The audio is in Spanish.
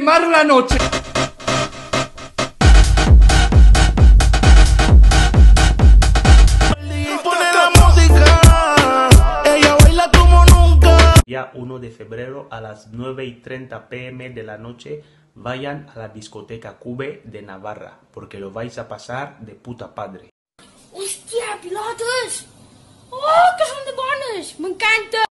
quemar la noche. Día 1 de febrero a las 9:30 p.m. de la noche, vayan a la discoteca Cube de Navarra, porque lo vais a pasar de puta padre. ¡Hostia, pilotos! ¡Oh, que son de bones! ¡Me encanta!